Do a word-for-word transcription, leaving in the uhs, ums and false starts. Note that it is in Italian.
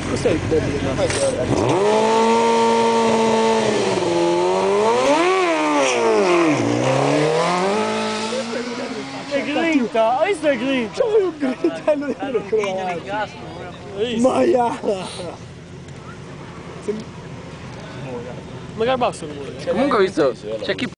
Cos'è il bello? È grinta, hai visto il grinta? C'è un grintello di croato. Maiala! Magari basta il muro. Comunque ho visto, c'è chi